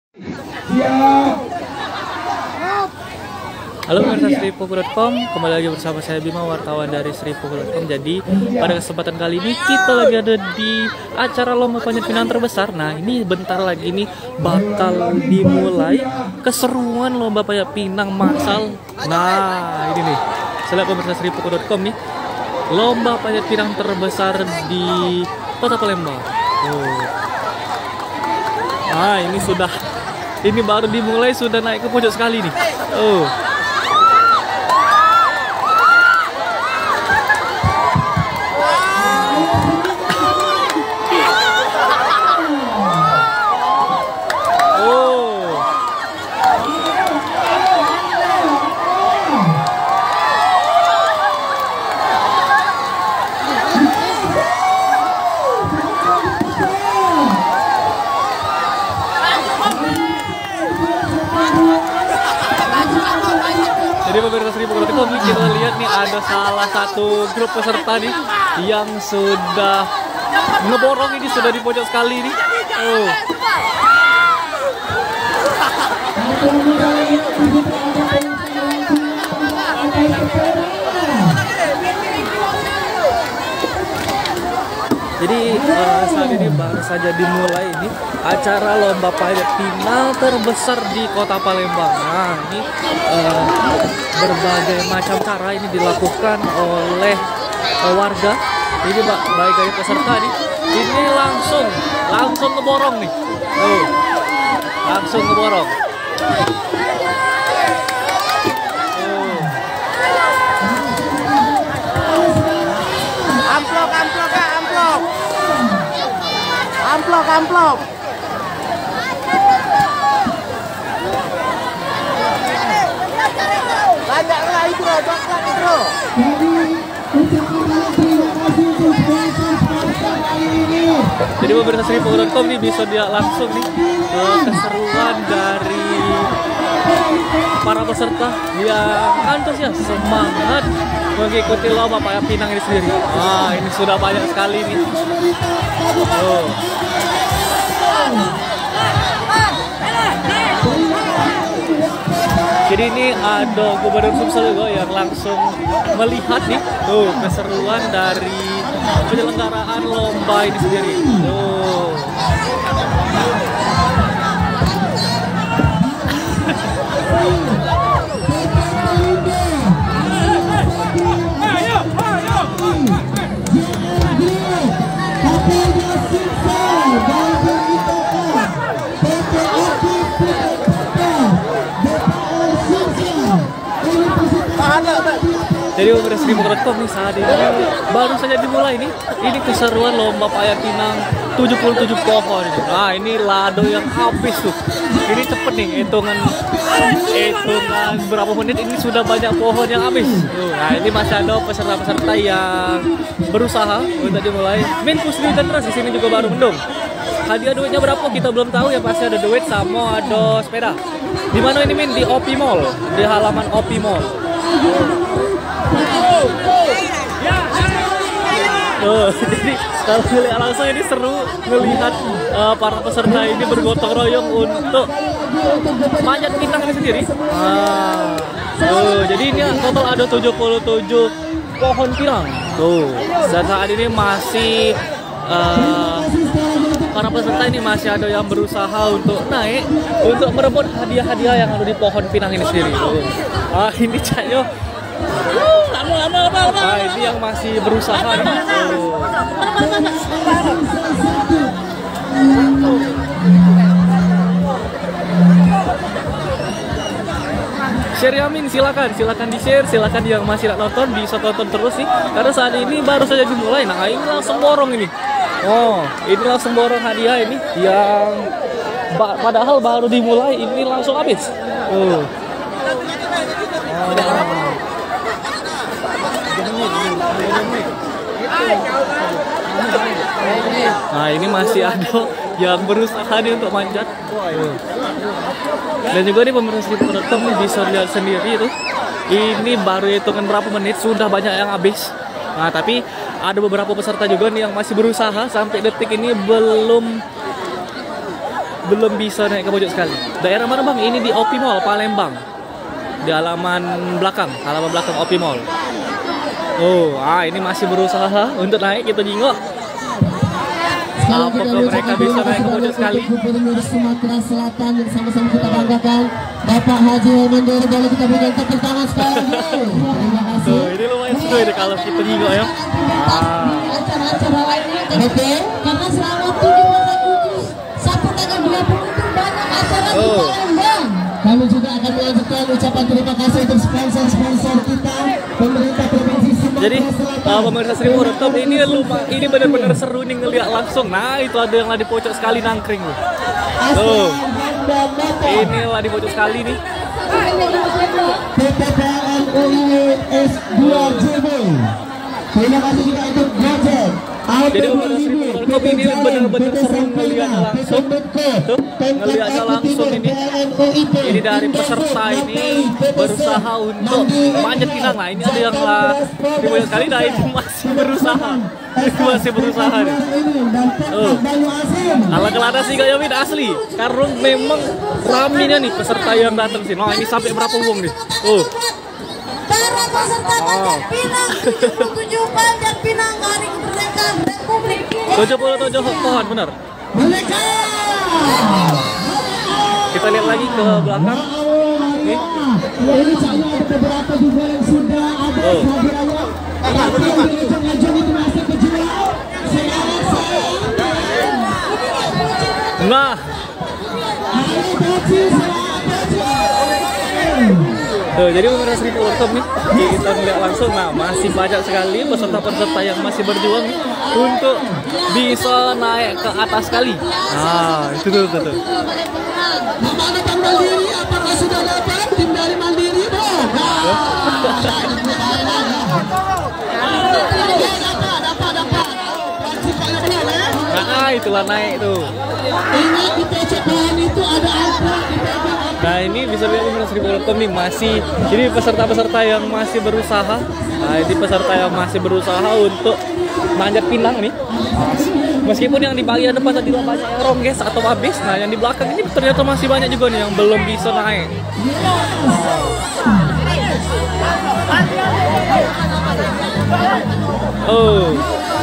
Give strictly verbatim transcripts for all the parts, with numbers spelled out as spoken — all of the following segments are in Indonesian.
Halo pemirsa Sripuku titik com, kembali lagi bersama saya Bima, wartawan dari Sripuku titik com. Jadi pada kesempatan kali ini kita lagi ada di acara lomba panjat pinang terbesar. Nah ini bentar lagi nih bakal dimulai keseruan lomba panjat pinang massal. Nah ini nih, saya lihat pemirsa Sripuku titik com nih, lomba panjat pinang terbesar di Kota Palembang. Oh. Nah ini sudah, ini baru dimulai sudah naik ke pojok sekali nih. Oh. Jadi pemirsa Sripuku titik com, kita lihat nih ada salah satu grup peserta nih yang sudah ngeborong, ini sudah di pojok sekali nih. Oh. Jadi uh, saat ini baru saja dimulai ini acara lomba panjat pinang terbesar di Kota Palembang. Nah ini uh, berbagai macam cara ini dilakukan oleh uh, warga. Ini baik dari peserta nih, ini langsung langsung ngeborong nih. Oh, langsung ngeborong. Amplop, amplop, Kak, amplop. Amplop, amplop. Banyaklah itu, coklat itu. Jadi pemirsa Sripuku titik com nih bisa dia langsung nih uh, keseruan dari para peserta yang antusias, semangat mengikuti lomba panjat pinang ini sendiri. Ah, ini sudah banyak sekali nih. Oh. Jadi ini ada Gubernur Sumsel juga yang langsung melihat nih tuh keseruan dari penyelenggaraan lomba ini sendiri. Tuh. Jadi pemirsa Sripuku titik com nih saat ini baru saja dimulai nih. Ini keseruan lomba panjat pinang tujuh puluh tujuh pohon. Nah ini lado yang habis tuh. Ini cepet nih hitungan hitungan berapa menit ini sudah banyak pohon yang habis. Tuh, nah ini masih ada peserta-peserta yang berusaha untuk dimulai. Min pusri dan terus di sini juga baru mendung. Hadiah duitnya berapa kita belum tahu ya, pasti ada duit sama ada sepeda. Di mana ini Min? Di O P Mall, di halaman O P Mall. Oh, jadi kalau melihat langsung ini seru melihat uh, para peserta ini bergotong royong untuk panjat pinang ini sendiri. Ah, oh, jadi ini total ada tujuh puluh tujuh pohon pinang. Tuh, dan saat ini masih uh, para peserta ini masih ada yang berusaha untuk naik untuk merebut hadiah-hadiah yang ada di pohon pinang ini sendiri. Tuh. Ah, ini Cakyo. Nah ini yang masih berusaha nih. Oh. Share Yamin, silakan, silakan di share, silakan yang masih tidak nonton bisa tonton terus sih. Karena saat ini baru saja dimulai. Nah ini langsung borong ini. Oh, ini langsung borong hadiah ini yang padahal baru dimulai ini langsung habis. Oh. Oh. Nah ini masih ada yang berusaha nih untuk manjat. Dan juga nih pemirsa Sripuku titik com nih bisa lihat sendiri tuh. Ini baru hitungan berapa menit sudah banyak yang habis. Nah tapi ada beberapa peserta juga nih yang masih berusaha sampai detik ini belum belum bisa naik ke pojok sekali. Daerah mana bang? Ini di O P Mall Palembang. Di halaman belakang, halaman belakang O P Mall. Oh, ah ini masih berusaha untuk naik, kita jingok. Apakah mereka bisa naik ke pojok sekali? Gubernur Sumatera Selatan yang sama-sama kita banggakan, Bapak Haji Mandiri, boleh kita berikan tepuk tangan sekali lagi. Terima kasih. Tuh, ini lumayan seru ini kalau kita jingok ya. Ah. Acara-acara lainnya, oke? Karena selama tujuh belas Agustus sampai tanggal dua puluh itu banyak acara di Oh. Palembang. Kami juga akan melanjutkan ucapan terima kasih untuk sponsor-sponsor kita, pemerintah provinsi Sumatera Jadi Selatan. uh, pemirsa Seribu Rekam ini lupa, ini benar-benar seru nih ngeliat langsung. Nah itu ada yang lah di pojok sekali nangkring loh. Tuh, inilah di pojok sekali nih. P T P N U I S dua J B. Terima kasih juga untuk Gojek. Jadi pemirsa Seribu Rekam ini benar-benar seru ngeliatnya langsung. Tuh, ngeliatnya langsung ini. Ini dari peserta ini berusaha untuk manjat pinang. Nah ini ada yang lah di pojok sekali, nah ini masih berusaha. Ini masih berusaha nih. Oh. Ala kelada sih kayak Min asli. Karena memang raminya nih peserta yang datang sih. Nah ini sampai berapa uang nih? Oh. Para peserta Panjat Pinang tujuh puluh tujuh Panjat Pinang Hari Kemerdekaan Republik tujuh puluh tujuh pohon benar. Mereka. Kita lihat lagi ke belakang. Nih. Ini saya ada beberapa juga yang sudah ada Oh. hadirannya. Tapi yang di ujung-ujung itu masih kejual. Sekarang saya. Nah, Ayo Baci, selamat Baci. tuh, jadi pemirsa Seribu Rekam nih, kita ngeliat langsung. Nah masih banyak sekali peserta-peserta yang masih berjuang nih untuk bisa naik ke atas sekali. Nah itu tuh, tuh, tuh. Bapak ada Bank Mandiri, apakah sudah dapat tim dari Mandiri, Bro? Dapat, dapat, dapat. Pacikannya benar ya? Nah itulah naik tuh. Ingat di P C P N itu ada amplop di pegang. Nah ini bisa lihat pemirsa Seribu Rekam nih masih, ini peserta-peserta yang masih berusaha. Nah ini peserta yang masih berusaha untuk manjat pinang nih. Meskipun yang di bagian depan tadi banyak yang rongges atau habis, nah yang di belakang ini ternyata masih banyak juga nih yang belum bisa naik. Oh.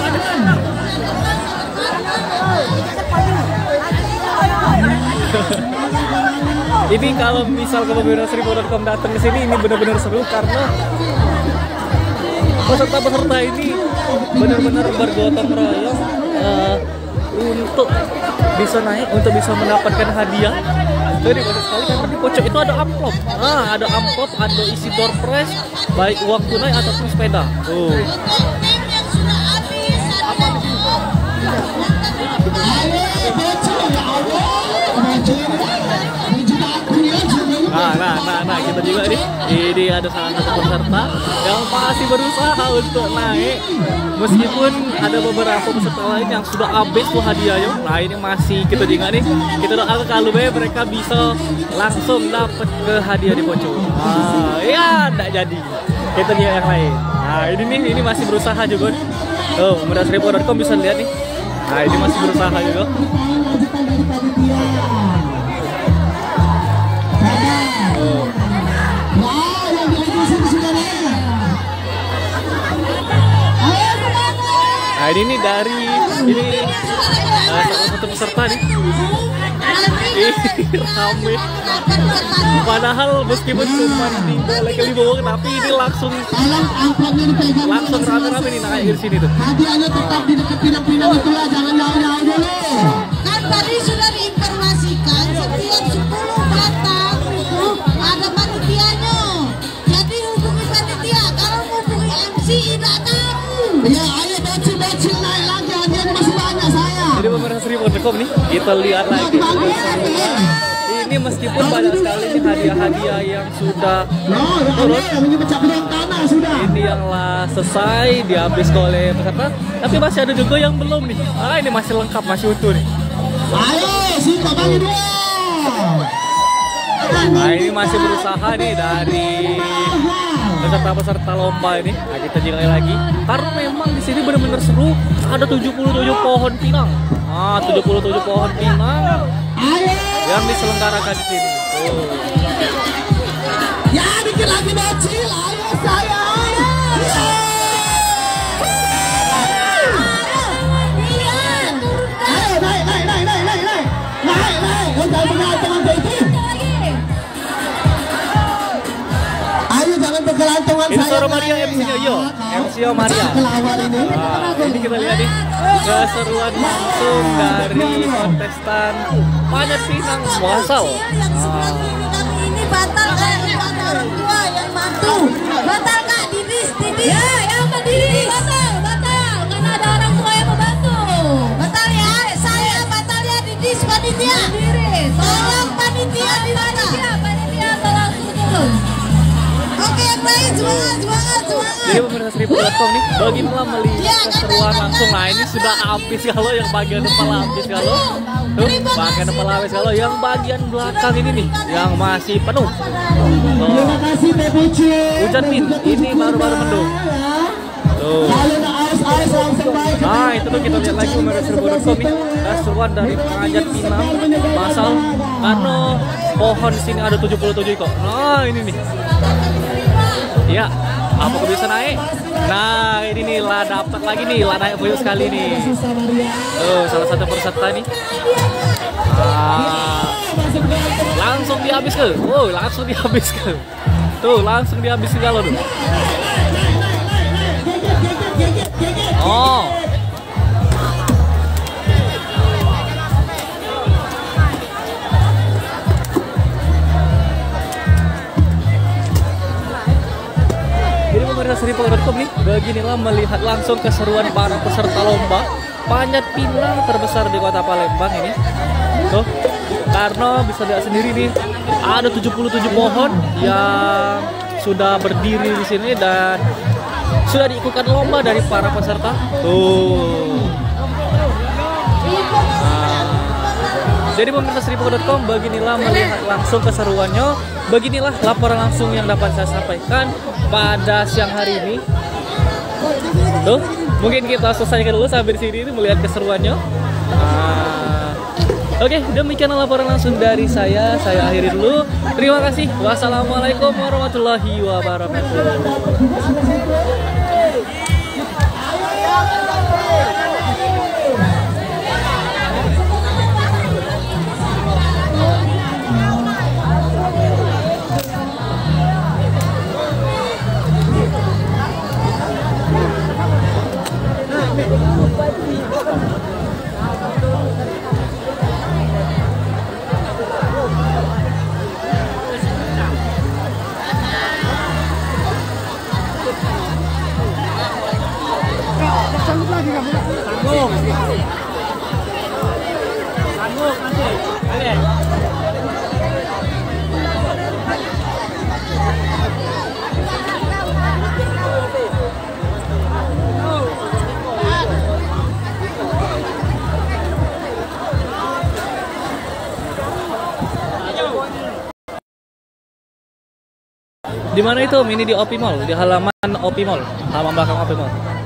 Ini kalau misal ke pemirsa Seribu Rekam datang ke sini, ini benar-benar seru karena peserta-peserta ini benar-benar bergotong royong uh, untuk bisa naik, untuk bisa mendapatkan hadiah. Jadi banyak sekali karena di pojok itu ada amplop. Ah, ada amplop, ada isi door prize, baik uang tunai ataupun sepeda. Oh. Nah, nah, nah, nah, kita juga nih. Ini ada salah satu peserta yang masih berusaha untuk naik. Meskipun ada beberapa peserta lain yang sudah habis tuh hadiahnya. Nah, ini masih kita juga nih. Kita doakan kalau mereka bisa langsung dapat ke hadiah di pojok. Ah, ya, enggak jadi. Kita lihat yang lain. Nah, ini nih, ini masih berusaha juga. Oh, Muda Seribu Rekam bisa lihat nih. Nah, ini masih berusaha juga. Nah ini nih dari ini uh, salah satu peserta nih. Ih, rame. Padahal meskipun cuma tinggal ke lima orang, tapi ini langsung langsung rame-rame nih naik di sini tuh. Hadiahnya tetap di dekat pinang-pinang itulah, jangan jauh-jauh dulu. Kan tadi sudah diinformasikan setiap sepuluh batang itu ada panitianya. Jadi hubungi panitia, kalau hubungi M C tidak tahu. Ya, ayo baci-baci naik lagi, hadiahnya masih banyak saya. Jadi pemirsa Seribu Rekam nih, kita lihat lagi. Ini meskipun banyak sekali nih hadiah-hadiah yang sudah turun, ini pecah belah tanah sudah. ini yang lah selesai dihabis oleh peserta, tapi masih ada juga yang belum nih. Ah ini masih lengkap, masih utuh nih. Ayo, siapa bagi dua. Nah ini masih berusaha nih dari peserta-peserta lomba ini. Nah kita juga lagi, karena memang di sini benar-benar seru. Ada tujuh puluh tujuh pohon pinang. Ah tujuh puluh tujuh pohon pinang Ayo. yang diselenggarakan di sini. Oh. Ya dikit lagi bocil. Ayo saya. Ayo naik naik naik naik naik naik naik naik. Oh jangan bergantungan kayak itu. Ayo jangan bergelantungan Ini saya. suara Maria M C-nya yo, M C-nya Maria. Kelawar ini. Nah, ini kita lihat nih keseruan langsung dari kontestan Panjat Pinang Masal. Yang sebelah kiri kami ini batal kan ada orang tua yang mantu. Batal Kak, Didis, Didis. Ya, yang berdiri batal, batal karena ada orang tua yang membantu. Batal ya, saya batal ya Didis panitia. Tolong panitia di mana? Panitia tolong turun. Oke, yang lain semangat, semangat, semangat. Jadi pemirsa seribu titik com nih, bagaimana melihat keseruan langsung. Nah ini sudah habis kalau yang bagian depan habis kalau tuh bagian depan habis kalau yang bagian belakang ini nih yang masih penuh. Terima Oh, kasih Teh Bucu. hujan min, ini baru-baru mendung. Tuh. Lalu nak aus-aus langsung baik. Nah itu tuh kita lihat lagi pemirsa seribu titik com nih keseruan dari Panjat Pinang Masal karena pohon di sini ada tujuh puluh tujuh kok. Nah ini nih. Ya, apa kok bisa naik? Nah, ini nih lah dapat lagi nih, lah naik banyak sekali nih. Tuh, salah satu peserta nih. Ah, langsung dihabiskan. Oh, langsung dihabiskan. Tuh, langsung dihabiskan kalau tuh. Oh. Pemirsa seribu titik com nih, beginilah melihat langsung keseruan para peserta lomba Panjat Pinang terbesar di Kota Palembang ini. Tuh, karena bisa lihat sendiri nih, ada tujuh puluh tujuh pohon yang sudah berdiri di sini dan sudah diikutkan lomba dari para peserta. Tuh. Nah, jadi pemirsa seribu titik com, beginilah melihat langsung keseruannya. Beginilah laporan langsung yang dapat saya sampaikan pada siang hari ini. Tuh, mungkin kita selesaikan dulu sampai di sini melihat keseruannya. Nah, oke, demikianlah laporan langsung dari saya. Saya akhiri dulu. Terima kasih. Wassalamualaikum warahmatullahi wabarakatuh. Sanggup lagi kamu? Sanggup. Sanggup nanti. Kalian. Di mana itu? Ini di O P I Mall, di halaman O P I Mall, halaman belakang O P I Mall.